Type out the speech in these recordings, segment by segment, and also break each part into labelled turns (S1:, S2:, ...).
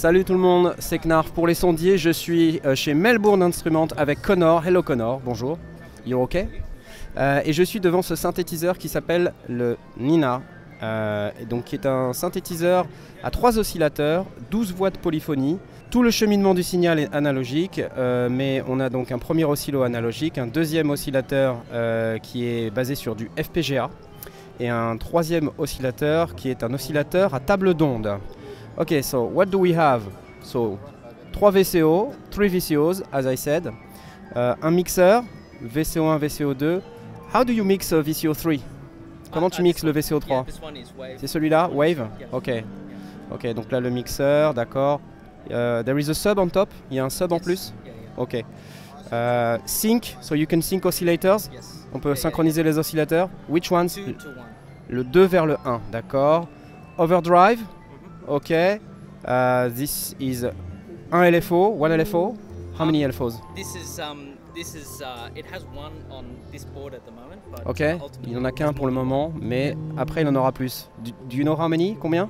S1: Salut tout le monde, c'est Knarf pour les sondiers. Je suis chez Melbourne Instruments avec Connor. Hello Connor, bonjour. You're okay? Et je suis devant ce synthétiseur qui s'appelle le Nina, donc qui est un synthétiseur à 3 oscillateurs, 12 voix de polyphonie. Tout le cheminement du signal est analogique, mais on a donc un premier oscillo analogique, un deuxième oscillateur qui est basé sur du FPGA et un troisième oscillateur qui est un oscillateur à table d'onde. Ok, so what do we have? So 3 VCO, 3 VCOs as I said, un mixeur, VCO1, VCO2. How do you mix VCO3? Comment tu mixes le VCO3? C'est celui-là, Wave? Ok. Ok, donc là le mixeur, d'accord. There is a sub on top? Il y a un sub en plus? Ok. Sync, so you can sync oscillators? On peut synchroniser les oscillateurs? Which ones? Le 2 vers le 1, d'accord. Overdrive? Ok. This is un LFO, one LFO. How many LFOs?
S2: It has one on this board at the moment, but
S1: ok, il n'y en a qu'un pour le moment, mais après il en aura plus. Do you know how many? Combien?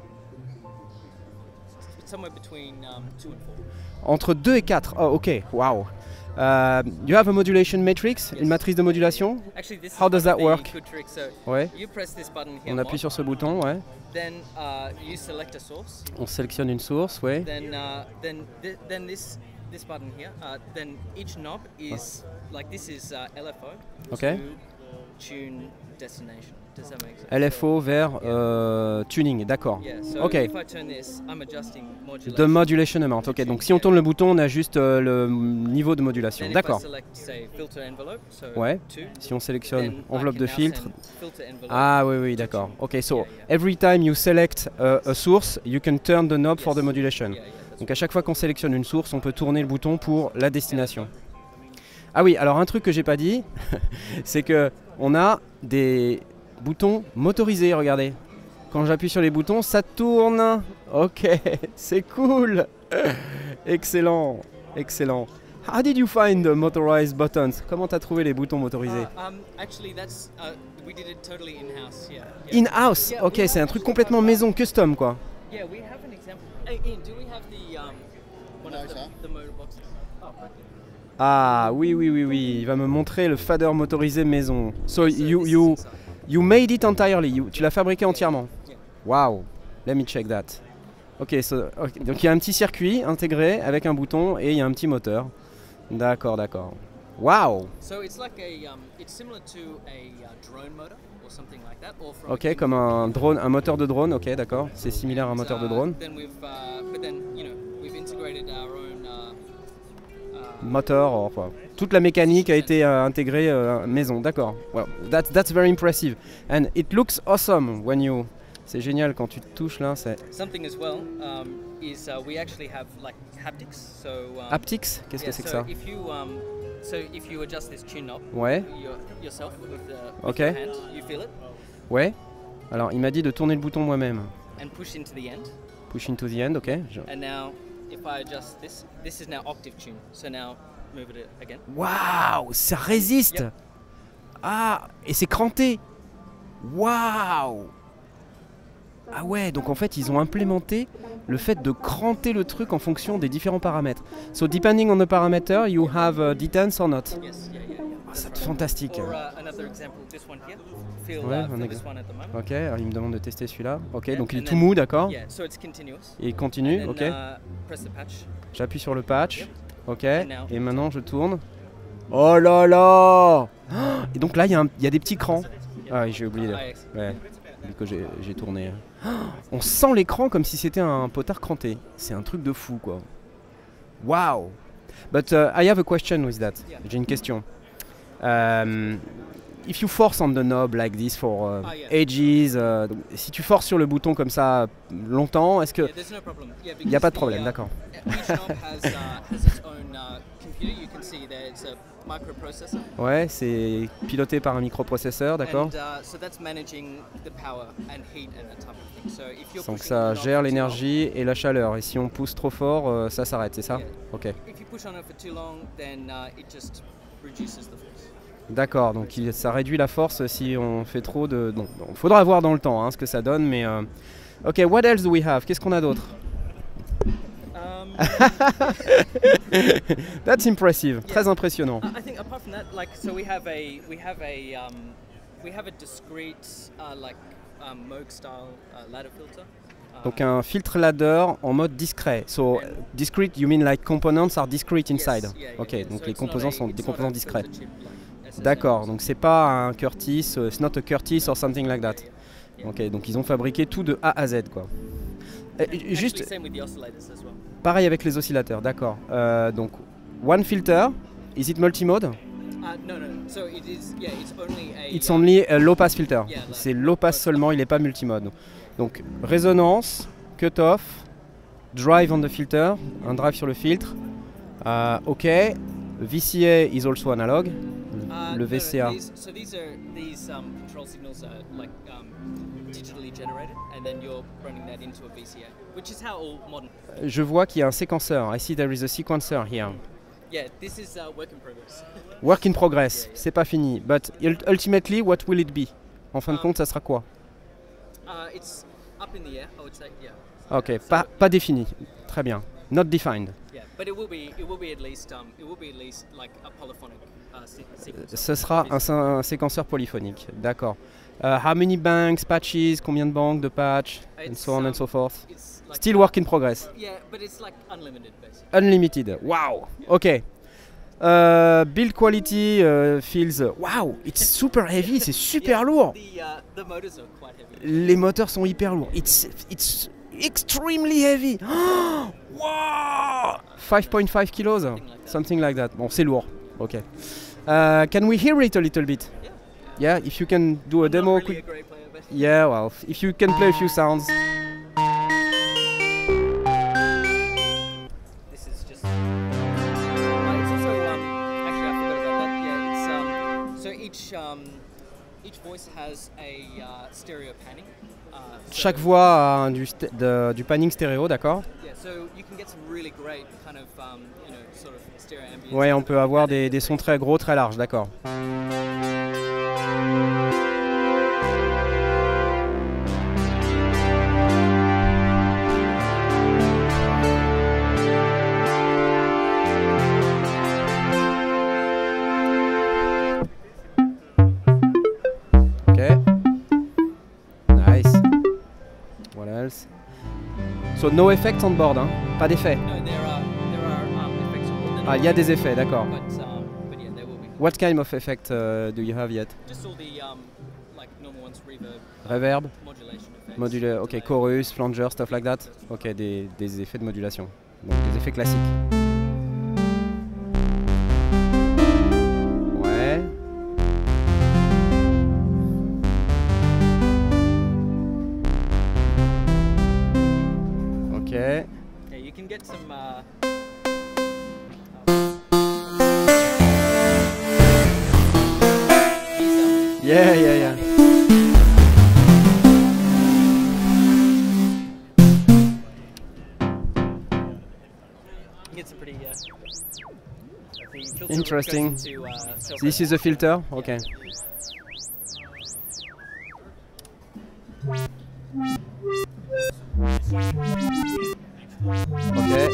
S2: Somewhere between 2 and 4.
S1: Entre 2 et 4. Oh, ok, wow. You have a modulation matrix, une matrice de modulation?
S2: Actually, this
S1: How
S2: is
S1: does
S2: one of
S1: that
S2: the
S1: work?
S2: good tricks. So
S1: Ouais.
S2: you press this button here.
S1: On appuie sur ce bouton, ouais.
S2: Then you select a source.
S1: On sélectionne une source, ouais.
S2: Then this button here. Then each knob is like this is LFO.
S1: Okay.
S2: To tune destination. Does that make sense?
S1: LFO vers tuning, d'accord.
S2: Yeah. So
S1: Ok.
S2: if I turn this, I'm adjusting modulation.
S1: The modulation amount, ok. Donc si on tourne le bouton, on ajuste le niveau de modulation,
S2: Then
S1: d'accord.
S2: if I select, say, filter envelope, so
S1: Ouais.
S2: 2,
S1: Si on sélectionne
S2: then I
S1: enveloppe
S2: can
S1: de
S2: now
S1: filtre.
S2: send filter envelope.
S1: Ah oui, oui, d'accord. Ok, so
S2: Yeah.
S1: every time you select a source, you can turn the knob for the modulation.
S2: Yeah,
S1: Donc à chaque fois qu'on sélectionne une source, on peut tourner le bouton pour la destination. Ah oui, alors un truc que j'ai pas dit, c'est que on a des boutons motorisés, regardez. Quand j'appuie sur les boutons, ça tourne. Ok, c'est cool. Excellent, excellent. How did you find the motorized buttons? Comment t'as trouvé les boutons motorisés?
S2: Actually, that's we did it totally in-house. Yeah.
S1: In-house,
S2: Yeah,
S1: ok,
S2: we
S1: c'est un
S2: have
S1: truc
S2: actually
S1: complètement maison, custom quoi.
S2: Yeah, we have an example. Hey, Ian, do we have the one of the motor boxes? Oh, right.
S1: Ah oui, oui, oui, oui, il va me montrer le fader motorisé maison. So you made it entirely, tu l'as fabriqué entièrement. Wow, let me check that. Ok, donc il y a un petit circuit intégré avec un bouton et il y a un petit moteur. D'accord, d'accord. Wow.
S2: So it's like it's similar to a drone motor or something like that, or from
S1: Ok, comme un drone, un moteur de drone. Ok, d'accord. C'est similaire à un moteur de drone.
S2: Then but then we've integrated our own.
S1: Moteur, enfin, toute la mécanique a été intégrée maison. D'accord. Well, that's very impressive, and it looks awesome when you. C'est génial quand tu te touches là.
S2: Something as well is we actually have like haptics. So
S1: Haptics, qu'est-ce que c'est que ça?
S2: If you adjust this tune knob,
S1: Ouais.
S2: yourself with
S1: Ok.
S2: your hand, you feel it.
S1: Ouais. Alors il m'a dit de tourner le bouton moi-même.
S2: And push into the end.
S1: Push into the end, ok.
S2: And now, if I adjust this, this is now octave tune. So now, move it again.
S1: Waouh, ça résiste.
S2: Yep.
S1: Ah, et c'est cranté. Waouh. Ah ouais, donc en fait ils ont implémenté le fait de cranter le truc en fonction des différents paramètres. So depending on the parameter, you have detents or not.
S2: Yes, yeah.
S1: Ah, c'est fantastique.
S2: Or another example, this one here. Feel,
S1: Ouais, un
S2: feel this
S1: exemple.
S2: one at the moment.
S1: Ok, alors il me demande de tester celui-là. Ok,
S2: Yeah,
S1: donc il est
S2: and
S1: tout
S2: then-
S1: mou, d'accord.
S2: Yeah, so it's continuous.
S1: Et il continue,
S2: And
S1: ok.
S2: then, press the patch.
S1: J'appuie sur le patch.
S2: Yep.
S1: Ok,
S2: now-
S1: et maintenant je tourne. Oh là là. Et donc là il y a des petits crans. Ah oui, j'ai oublié. Ouais, vu que j'ai tourné. On sent l'écran comme si c'était un potard cranté. C'est un truc de fou quoi. Wow. But I have a question with that. J'ai une question. If you force on the knob like this for ages, si tu forces sur le bouton comme ça longtemps, est-ce que
S2: Yeah, there's no problem. Yeah,
S1: il n'y a pas de
S2: because
S1: problème, d'accord.
S2: Each knob has its own computer. You can see there it's a microprocessor.
S1: Ouais, c'est piloté par un microprocesseur, d'accord.
S2: And so that's managing the power and heat and that type of thing. So if you're
S1: Donc
S2: pushing
S1: ça
S2: the knob
S1: gère
S2: for too
S1: l'énergie et la chaleur. Et si on pousse trop fort, ça s'arrête, c'est ça?
S2: Yeah.
S1: Ok.
S2: long, if you push on it for too long, then it just reduces the force.
S1: D'accord, donc ça réduit la force si on fait trop de... Bon, il faudra voir dans le temps ce que ça donne, mais... Ok, what else do we have? Qu'est-ce qu'on a d'autre? That's impressive. Très impressionnant.
S2: I think apart from that, like, so we have a discrete Moog style ladder filter.
S1: Donc un filtre ladder en mode discret. So discrete, you mean like components are discrete inside. Ok, donc les composants sont des composants discrets. D'accord, donc c'est pas un Curtis, it's not a Curtis or something like that. Ok, donc ils ont fabriqué tout de A à Z quoi. Juste pareil avec les oscillateurs, d'accord. Donc one filter, is it multimode?
S2: No. So
S1: it's only a low pass filter. C'est low pass seulement, il n'est pas multimode. Donc résonance, cut-off, drive on the filter, un drive sur le filtre. Ok, VCA is also analog. Le VCA.
S2: So these control signals are like digitally generated, and then you're running that into a VCA, which is how all modern.
S1: Je vois qu'il y a un séquenceur. I see there is a sequencer here.
S2: Yeah, this is work in progress.
S1: Work in progress. C'est pas fini. But ultimately, what will it be? En fin de compte, ça sera quoi?
S2: It's up in the air, I would say. Yeah.
S1: Ok, pas défini. Très bien. Not defined.
S2: Yeah, but it will be at least like a polyphonic sequencer.
S1: Ce sera un séquenceur polyphonique. D'accord. How many banks, patches, combien de banques de patch, and so on and so forth.
S2: Like
S1: Still work in progress.
S2: Yeah, but it's like unlimited basically.
S1: Unlimited. Wow. Ok. Build quality feels. Wow, it's super heavy. C'est super lourd.
S2: The motors are quite heavy.
S1: Les moteurs sont hyper lourds. It's extremely heavy. Wow. 5.5 kilos. Something like that. Bon, c'est lourd. Ok. Can we hear it a little bit? Yeah, if you can do a demo.
S2: Not really a great player, but
S1: Yeah, well, if you can play a few sounds.
S2: this is just. It's also actually I forgot about that. Yeah, it's so each voice has a stereo panning.
S1: Chaque voix a du panning stéréo, d'accord?
S2: Yeah, so you can get some really great kind of sort of stereo ambience.
S1: Ouais, on peut avoir des sons très gros, très larges, d'accord. So no effects on board, hein? Pas d'effet.
S2: No, there are effects on board.
S1: Ah, il y a des effets, d'accord.
S2: But yeah, there will be.
S1: What kind of effect do you have yet?
S2: Just all the like normal ones, reverb,
S1: Reverb,
S2: modulation effects.
S1: ok,
S2: delay.
S1: chorus, flanger, stuff like that. Ok, des effets de modulation. Donc des effets classiques. Ouais. Ok.
S2: Yeah, you can get some.
S1: Yeah.
S2: Get some pretty.
S1: Interesting.
S2: To,
S1: This is a filter? Okay. Okay.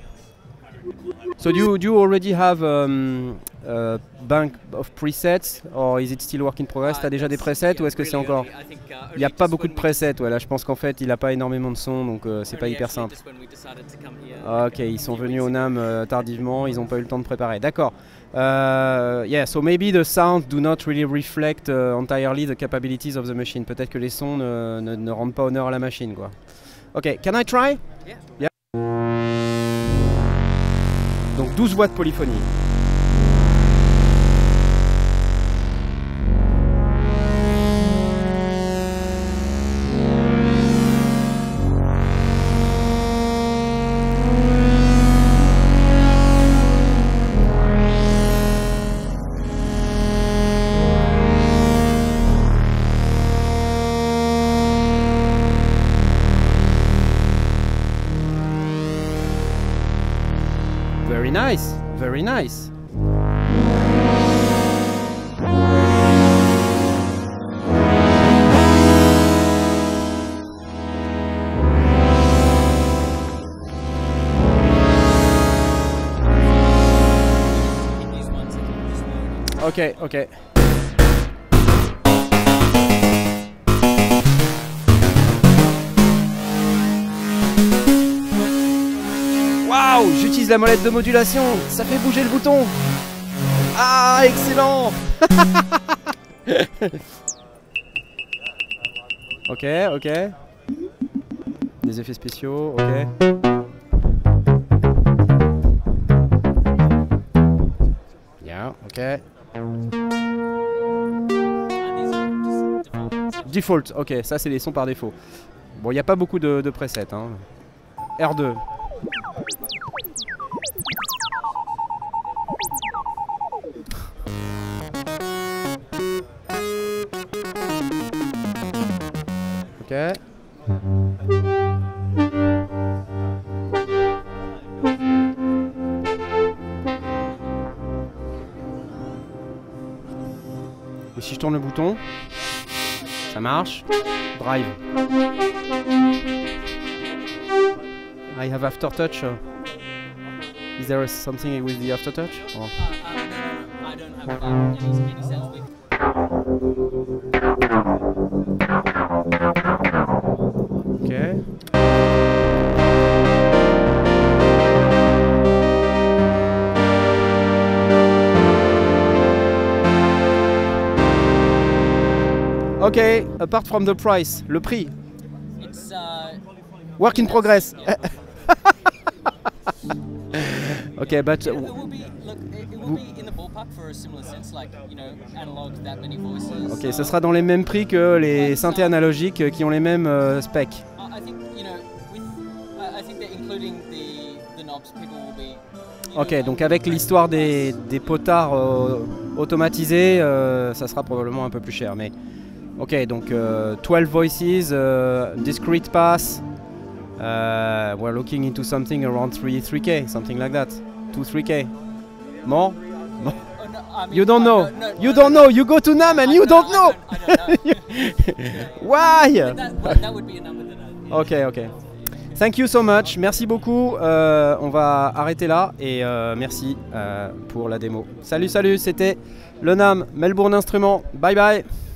S1: So do you already have a bank of presets, or is it still work in progress? T'as déjà des presets ou est-ce que c'est encore? Il n'y a pas beaucoup de presets, ouais, là je pense qu'en fait il n'a pas énormément de sons, donc c'est pas hyper simple. Ok, ils sont venus au NAMM tardivement, ils n'ont pas eu le temps de préparer. D'accord. Yeah, so maybe the sounds do not really reflect entirely the capabilities of the machine. Peut-être que les sons ne rendent pas honneur à la machine, quoi. Ok, can I try? Yeah. Donc 12 voix de polyphonie. Very nice, very nice. Ok, ok. Waouh, j'utilise la molette de modulation, ça fait bouger le bouton. Ah, excellent. Ok, ok. Des effets spéciaux, ok. Bien, ok. Default, ok, ça c'est les sons par défaut. Bon, il n'y a pas beaucoup de presets. Hein. R2. Ok. Et si je tourne le bouton, ça marche. Drive. I have aftertouch. Is there something with the aftertouch? Or?
S2: No, I don't have any sounds with.
S1: Okay. Okay, apart from the price, le prix.
S2: It's
S1: Work in progress.
S2: Yeah.
S1: Okay, but
S2: It will be look. It will be in the ballpark for a similar sense, like analog that many voices.
S1: ok, ce sera dans les mêmes prix que les synthés analogiques qui ont les mêmes specs.
S2: I think with I think that including the knobs, people will be.
S1: Ok, donc avec l'histoire des potards automatisés, ça sera probablement un peu plus cher. Mais ok, donc 12 voices, discrete pass. We're looking into something around 3K, something like that. 2-3K. More?
S2: Oh, no, I mean,
S1: You don't know.
S2: no,
S1: You don't know. You go to NAMM and you don't know.
S2: I don't know.
S1: Why?
S2: That would be a number that
S1: Ok, ok. Thank you so much. Merci beaucoup. On va arrêter là et merci pour la démo. Salut, salut. C'était le NAMM Melbourne Instruments. Bye bye.